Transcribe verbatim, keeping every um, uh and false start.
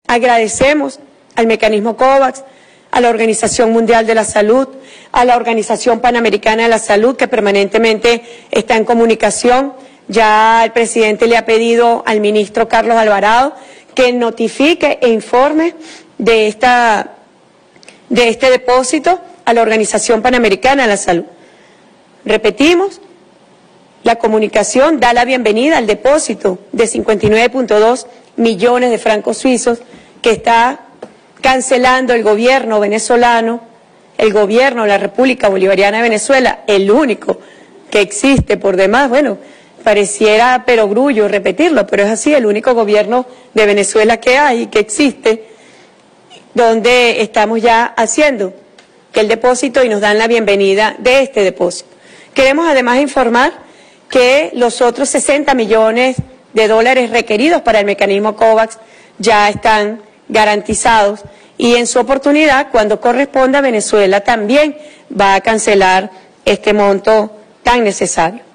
Agradecemos al mecanismo COVAX, a la Organización Mundial de la Salud, a la Organización Panamericana de la Salud, que permanentemente está en comunicación. Ya el presidente le ha pedido al ministro Carlos Alvarado que notifique e informe de, esta, de este depósito a la Organización Panamericana de la Salud. Repetimos, la comunicación da la bienvenida al depósito de cincuenta y nueve punto dos millones de francos suizos que está cancelando el gobierno venezolano, el gobierno de la República Bolivariana de Venezuela, el único que existe por demás. Bueno, pareciera perogrullo repetirlo, pero es así, el único gobierno de Venezuela que hay, que existe, donde estamos ya haciendo que el depósito y nos dan la bienvenida de este depósito. Queremos además informar que los otros sesenta millones de dólares requeridos para el mecanismo COVAX ya están garantizados y en su oportunidad, cuando corresponda, Venezuela también va a cancelar este monto tan necesario.